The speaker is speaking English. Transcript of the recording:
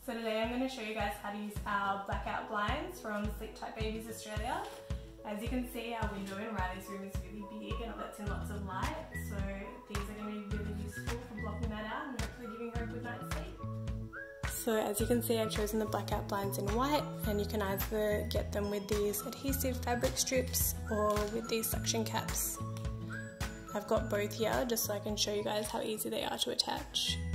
So today I'm going to show you guys how to use our blackout blinds from Sleep Tight Babies Australia. As you can see, our window in Riley's room is really big and it lets in lots of light, so these are going to be really useful for blocking that out and hopefully giving her a good night's sleep. So as you can see, I've chosen the blackout blinds in white, and you can either get them with these adhesive fabric strips or with these suction caps. I've got both here just so I can show you guys how easy they are to attach.